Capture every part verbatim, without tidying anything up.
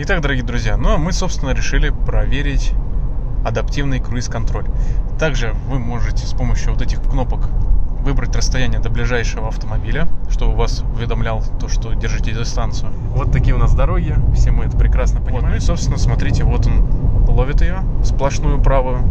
Итак, дорогие друзья, ну а мы, собственно, решили проверить адаптивный круиз-контроль. Также вы можете с помощью вот этих кнопок выбрать расстояние до ближайшего автомобиля, чтобы вас уведомлял то, что держите дистанцию. Вот такие у нас дороги, все мы это прекрасно понимаем. Вот, ну и, собственно, смотрите, вот он ловит ее, сплошную правую.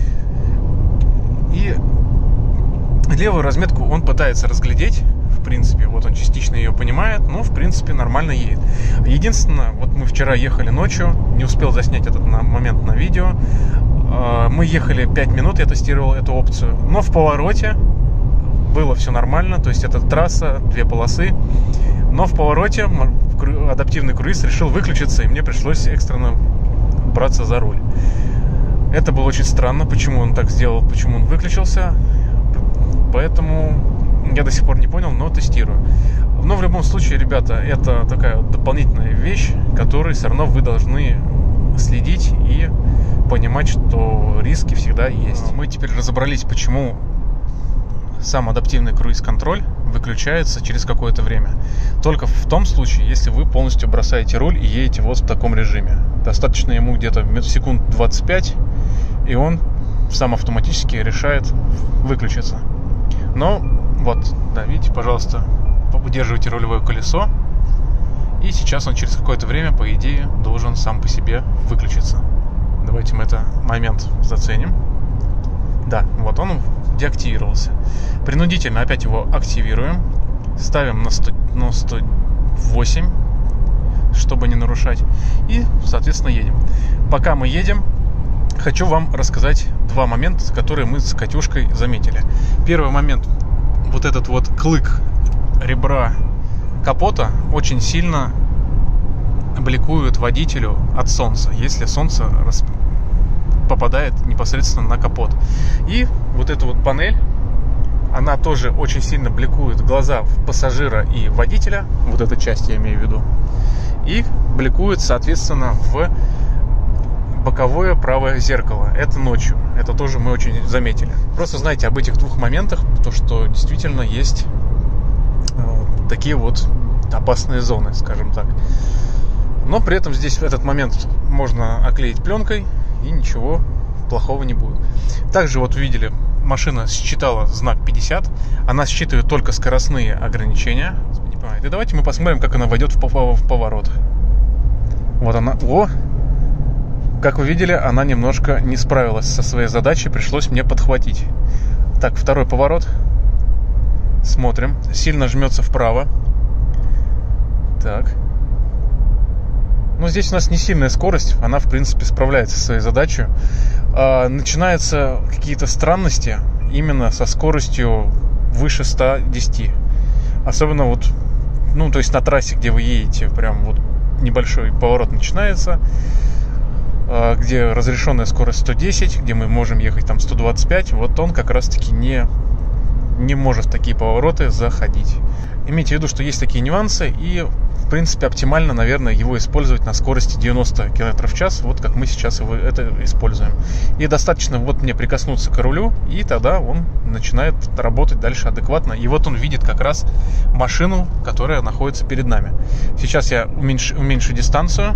И левую разметку он пытается разглядеть. В принципе, вот он частично ее понимает, но в принципе нормально едет. Единственное, вот мы вчера ехали ночью, не успел заснять этот момент на видео. Мы ехали пять минут, я тестировал эту опцию, но в повороте было все нормально, то есть это трасса, две полосы, но в повороте адаптивный круиз решил выключиться, и мне пришлось экстренно браться за руль. Это было очень странно, почему он так сделал, почему он выключился, поэтому я до сих пор не понял, но тестирую. Но в любом случае, ребята, это такая вот дополнительная вещь, которой все равно вы должны следить и понимать, что риски всегда есть. Мы теперь разобрались, почему сам адаптивный круиз-контроль выключается через какое-то время. Только в том случае, если вы полностью бросаете руль и едете вот в таком режиме. Достаточно ему где-то секунд двадцать пять, и он сам автоматически решает выключиться. Но вот, да, видите, пожалуйста, удерживайте рулевое колесо, и сейчас он через какое-то время, по идее, должен сам по себе выключиться. Давайте мы этот момент заценим. Да, вот он деактивировался. Принудительно опять его активируем. Ставим на, сто, на сто восемь, чтобы не нарушать. И, соответственно, едем. Пока мы едем, хочу вам рассказать два момента, которые мы с Катюшкой заметили. Первый момент. Вот этот вот клык ребра капота очень сильно бликует водителю от солнца, если солнце рас... попадает непосредственно на капот. И вот эта вот панель, она тоже очень сильно бликует глаза пассажира и водителя, вот эта часть я имею в виду, и бликует, соответственно, в боковое правое зеркало. Это ночью. Это тоже мы очень заметили. Просто знайте об этих двух моментах, то что действительно есть э, такие вот опасные зоны, скажем так. Но при этом здесь в этот момент можно оклеить пленкой, и ничего плохого не будет. Также вот увидели, машина считала знак пятьдесят. Она считывает только скоростные ограничения. И давайте мы посмотрим, как она войдет в поворот. Вот она. О! Как вы видели, она немножко не справилась со своей задачей, пришлось мне подхватить. Так, второй поворот. Смотрим. Сильно жмется вправо. Так. Ну, здесь у нас не сильная скорость, она, в принципе, справляется со своей задачей. А, начинаются какие-то странности именно со скоростью выше ста десяти. Особенно вот, ну, то есть на трассе, где вы едете, прям вот небольшой поворот начинается, где разрешенная скорость сто десять, где мы можем ехать там сто двадцать пять, вот он как раз-таки не, не может в такие повороты заходить. Имейте в виду, что есть такие нюансы, и в принципе оптимально, наверное, его использовать на скорости девяносто километров в час, вот как мы сейчас его это используем. И достаточно вот мне прикоснуться к рулю, и тогда он начинает работать дальше адекватно. И вот он видит как раз машину, которая находится перед нами. Сейчас я уменьшу, уменьшу дистанцию.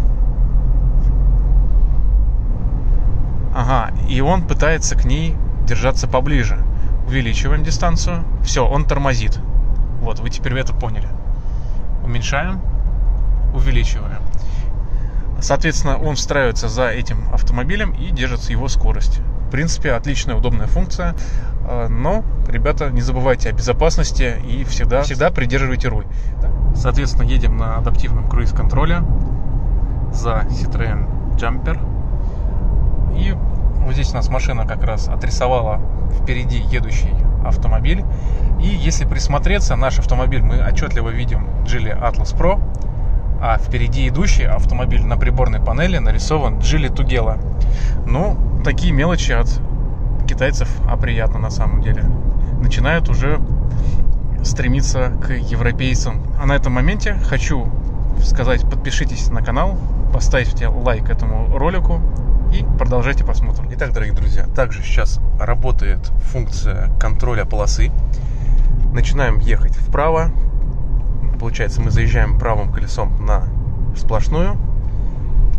Ага, и он пытается к ней держаться поближе. Увеличиваем дистанцию. Все, он тормозит. Вот, вы теперь это поняли. Уменьшаем, увеличиваем. Соответственно, он встраивается за этим автомобилем и держится его скорость. В принципе, отличная, удобная функция. Но, ребята, не забывайте о безопасности и всегда, всегда придерживайте руль. Соответственно, едем на адаптивном круиз-контроле за Citroen Jumper. И вот здесь у нас машина как раз отрисовала впереди едущий автомобиль. И если присмотреться, наш автомобиль мы отчетливо видим Geely Atlas Pro, а впереди идущий автомобиль на приборной панели нарисован Geely Tugela. Ну, такие мелочи от китайцев, а приятно на самом деле. Начинают уже стремиться к европейцам. А на этом моменте хочу сказать, подпишитесь на канал, поставьте лайк этому ролику и продолжайте просмотр. Итак, дорогие друзья, также сейчас работает функция контроля полосы. Начинаем ехать вправо. Получается, мы заезжаем правым колесом на сплошную.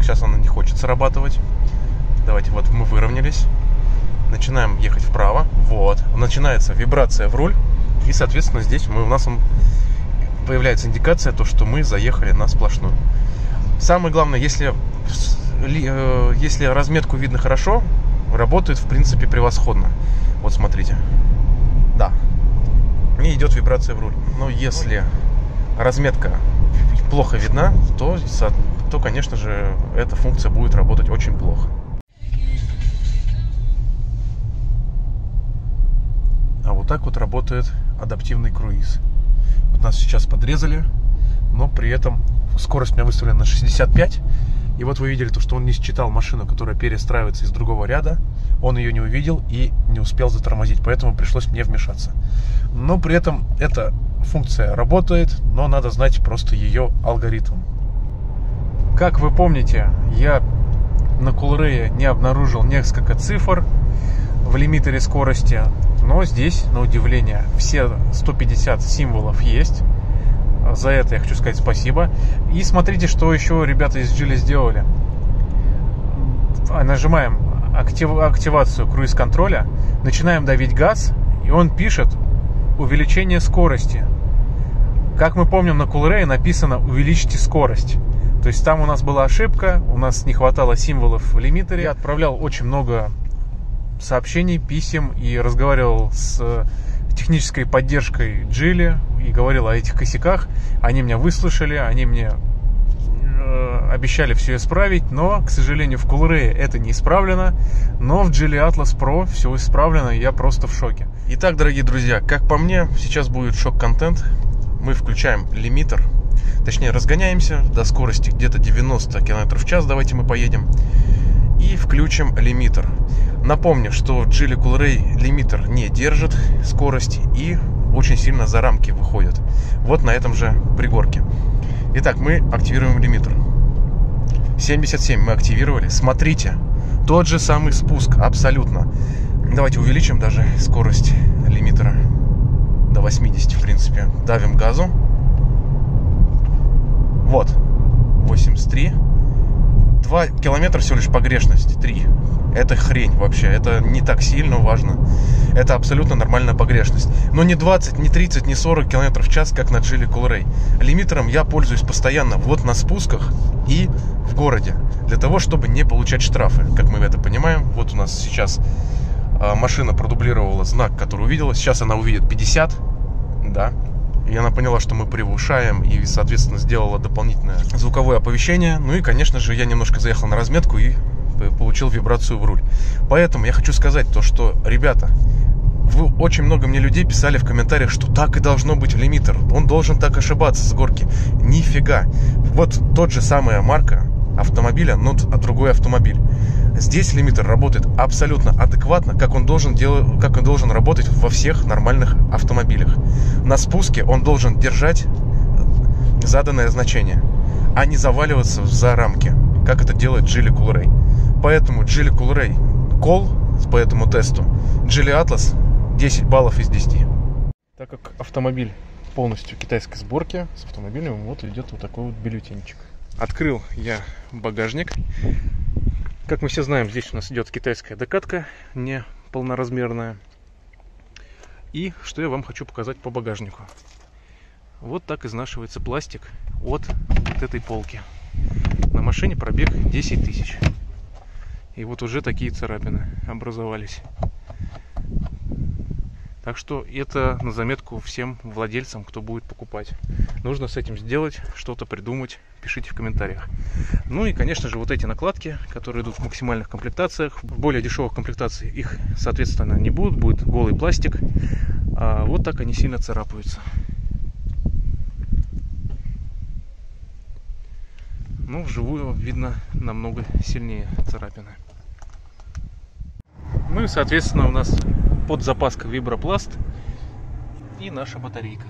сейчас она не хочет срабатывать. Давайте, вот мы выровнялись. Начинаем ехать вправо. Вот. Начинается вибрация в руль. И, соответственно, здесь мы, у нас он, появляется индикация, то, что мы заехали на сплошную. Самое главное, если, если разметку видно хорошо, работает, в принципе, превосходно. Вот смотрите. Да. И идет вибрация в руль. Но если разметка плохо видна, то, то, конечно же, эта функция будет работать очень плохо. А вот так вот работает адаптивный круиз. Вот нас сейчас подрезали, но при этом скорость у меня выставлена на шестьдесят пять. И вот вы видели то, что он не считал машину, которая перестраивается из другого ряда. Он ее не увидел и не успел затормозить, поэтому пришлось мне вмешаться. Но при этом эта функция работает, но надо знать просто ее алгоритм. Как вы помните, я на Coolray не обнаружил несколько цифр в лимитере скорости, но здесь, на удивление, все сто пятьдесят символов есть. За это я хочу сказать спасибо. И смотрите, что еще ребята из Geely сделали. Нажимаем актив... активацию круиз-контроля, начинаем давить газ, и он пишет увеличение скорости. Как мы помним, на Coolray написано «увеличьте скорость». То есть там у нас была ошибка, у нас не хватало символов в лимитере. Я отправлял очень много сообщений, писем и разговаривал с технической поддержкой Geely и говорил о этих косяках. Они меня выслушали, они мне э, обещали все исправить, но, к сожалению, в Coolray это не исправлено, но в Geely Atlas Pro все исправлено, и я просто в шоке. Итак, дорогие друзья, как по мне, сейчас будет шок-контент. Мы включаем лимитер, точнее разгоняемся до скорости где-то девяносто километров в час, давайте мы поедем, и включим лимитер. Напомню, что Geely Coolray лимитер не держит скорость и очень сильно за рамки выходит. Вот на этом же пригорке. Итак, мы активируем лимитер. семьдесят семь мы активировали. Смотрите, тот же самый спуск, абсолютно. Давайте увеличим даже скорость лимитера до восьмидесяти, в принципе. Давим газу. Вот, восемьдесят три. два километра всего лишь погрешность, три. Это хрень вообще, это не так сильно важно. Это абсолютно нормальная погрешность. Но не двадцать, не тридцать, не сорок километров в час, как на Geely Coolray. Лимитером я пользуюсь постоянно вот на спусках и в городе. Для того, чтобы не получать штрафы. Как мы это понимаем, вот у нас сейчас э, машина продублировала знак, который увидела. Сейчас она увидит пятьдесят, да. И она поняла, что мы превышаем, и, соответственно, сделала дополнительное звуковое оповещение. Ну и, конечно же, я немножко заехал на разметку и получил вибрацию в руль. Поэтому я хочу сказать то, что, ребята, вы, очень много мне людей писали в комментариях, что так и должно быть лимитер. Он должен так ошибаться с горки. Нифига. Вот тот же самая марка автомобиля, но другой автомобиль. Здесь лимитер работает абсолютно адекватно, как он должен делать, как он должен работать во всех нормальных автомобилях. На спуске он должен держать заданное значение, а не заваливаться за рамки, как это делает Geely Coolray. Поэтому Geely Coolray Call по этому тесту, Geely Atlas десять баллов из десяти. Так как автомобиль полностью китайской сборки, с автомобилем вот идет вот такой вот бюллетенчик. Открыл я багажник. Как мы все знаем, здесь у нас идет китайская докатка, не полноразмерная. И что я вам хочу показать по багажнику. Вот так изнашивается пластик от вот этой полки. На машине пробег десять тысяч. И вот уже такие царапины образовались. Так что это на заметку всем владельцам, кто будет покупать. Нужно с этим сделать, что-то придумать. Пишите в комментариях. Ну и, конечно же, вот эти накладки, которые идут в максимальных комплектациях. В более дешевых комплектациях их, соответственно, не будут. Будет голый пластик. А вот так они сильно царапаются. Ну, вживую видно намного сильнее царапины. Ну и, соответственно, у нас под запаска вибропласт и наша батарейка.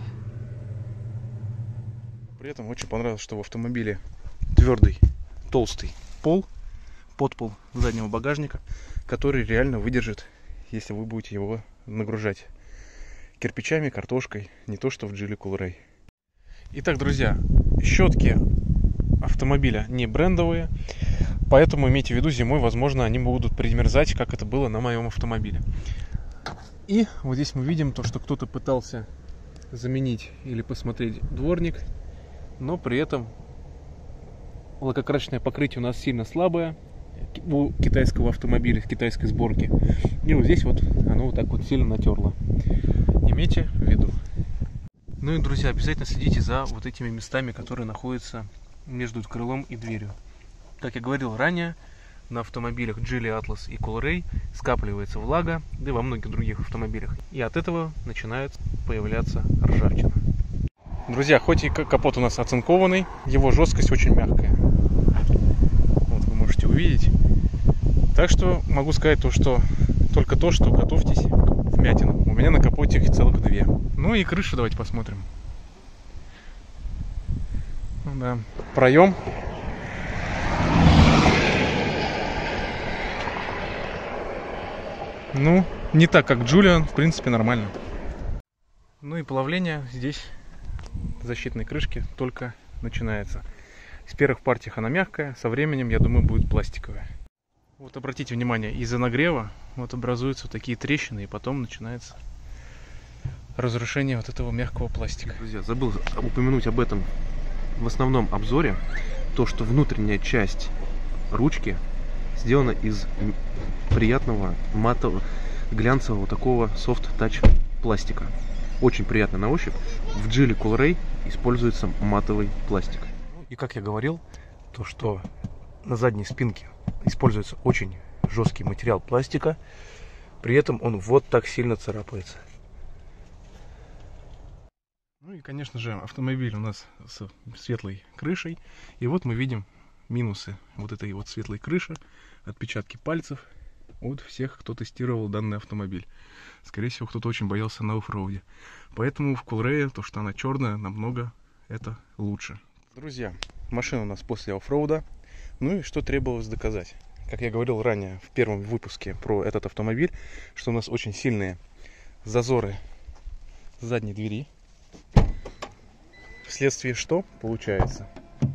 При этом очень понравилось, что в автомобиле твердый, толстый пол, подпол заднего багажника, который реально выдержит, если вы будете его нагружать кирпичами, картошкой, не то что в Geely Coolray. Итак, друзья, щетки автомобиля не брендовые. Поэтому имейте в виду, зимой, возможно, они будут примерзать, как это было на моем автомобиле. И вот здесь мы видим то, что кто-то пытался заменить или посмотреть дворник, но при этом лакокрасочное покрытие у нас сильно слабое у китайского автомобиля, китайской сборки. И вот здесь вот оно вот так вот сильно натерло. Имейте в виду. Ну и, друзья, обязательно следите за вот этими местами, которые находятся между крылом и дверью. Как я говорил ранее, на автомобилях Geely Atlas и Coolray скапливается влага, да и во многих других автомобилях. И от этого начинает появляться ржавчина. Друзья, хоть и капот у нас оцинкованный, его жесткость очень мягкая. Вот вы можете увидеть. Так что могу сказать то, что только то, что готовьтесь к вмятинам. У меня на капоте их целых две. Ну и крышу давайте посмотрим. Ну, да. Проем. Ну, не так, как Джулиан, в принципе, нормально. Ну и плавление здесь защитной крышки только начинается. В первых партиях она мягкая, со временем, я думаю, будет пластиковая. Вот обратите внимание, из-за нагрева вот образуются такие трещины, и потом начинается разрушение вот этого мягкого пластика. Друзья, забыл упомянуть об этом в основном обзоре, то, что внутренняя часть ручки сделана из приятного матового глянцевого такого софт-тач пластика. Очень приятно на ощупь. В Geely Coolray используется матовый пластик. И как я говорил, то что на задней спинке используется очень жесткий материал пластика, при этом он вот так сильно царапается. Ну и, конечно же, автомобиль у нас с светлой крышей. И вот мы видим минусы вот этой вот светлой крыши, отпечатки пальцев от всех, кто тестировал данный автомобиль. Скорее всего, кто-то очень боялся на оффроуде. Поэтому в Coolray то, что она черная, намного это лучше. Друзья, машина у нас после оффроуда. Ну и что требовалось доказать? Как я говорил ранее в первом выпуске про этот автомобиль, что у нас очень сильные зазоры задней двери. Вследствие что получается?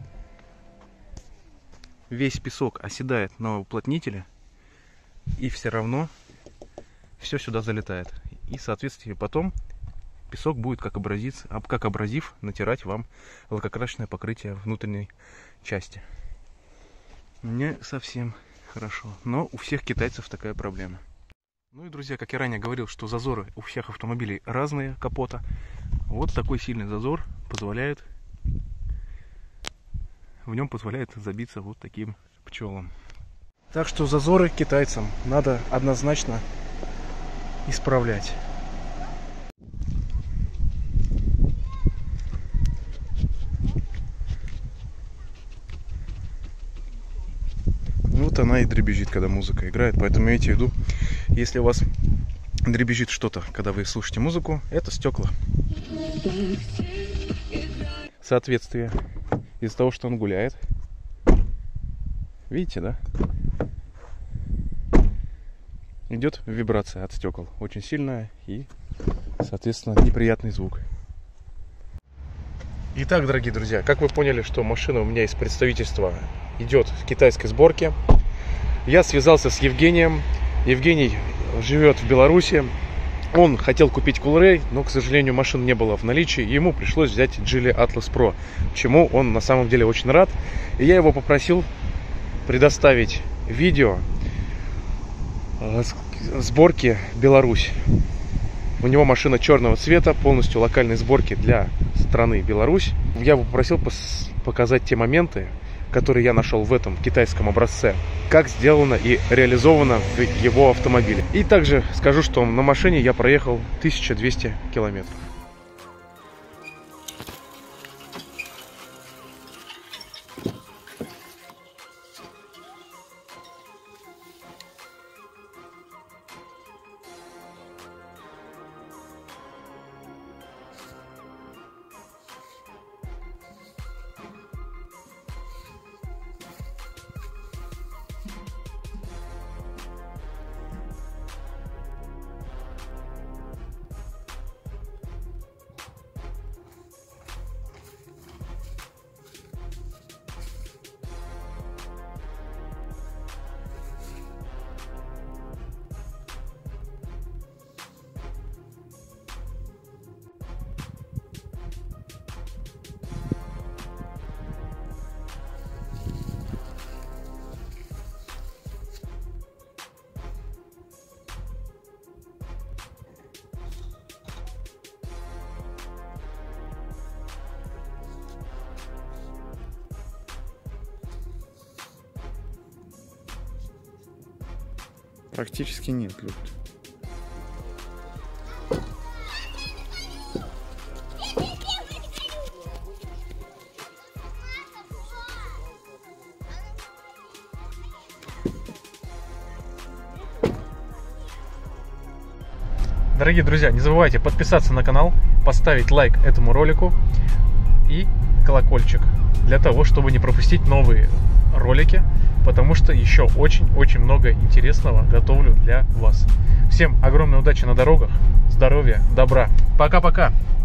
Весь песок оседает на уплотнителе, и все равно все сюда залетает. И, соответственно, потом песок будет как абразив, как абразив натирать вам лакокрасочное покрытие внутренней части. Не совсем хорошо, но у всех китайцев такая проблема. Ну и, друзья, как я ранее говорил, что зазоры у всех автомобилей разные капота. Вот такой сильный зазор позволяет, в нем позволяет забиться вот таким пчелам. Так что зазоры китайцам надо однозначно исправлять. Вот она и дребезжит, когда музыка играет. Поэтому имейте в виду, если у вас дребезжит что-то, когда вы слушаете музыку, это стекла. Соответствие из-за того, что он гуляет. Видите, да? Идет вибрация от стекол. Очень сильная и, соответственно, неприятный звук. Итак, дорогие друзья, как вы поняли, что машина у меня из представительства идет в китайской сборке, я связался с Евгением. Евгений живет в Беларуси. Он хотел купить Coolray, но, к сожалению, машин не было в наличии. Ему пришлось взять Geely Atlas Pro, чему он на самом деле очень рад. И я его попросил предоставить видео сборки Беларусь. У него машина черного цвета, полностью локальной сборки для страны Беларусь. Я его попросил показать те моменты, которые я нашел в этом китайском образце, как сделано и реализовано в его автомобиле. И также скажу, что на машине я проехал тысячу двести километров. Практически нет люфта. Дорогие друзья, не забывайте подписаться на канал, поставить лайк этому ролику и колокольчик для того, чтобы не пропустить новые ролики, потому что еще очень-очень много интересного готовлю для вас. Всем огромной удачи на дорогах, здоровья, добра. Пока-пока!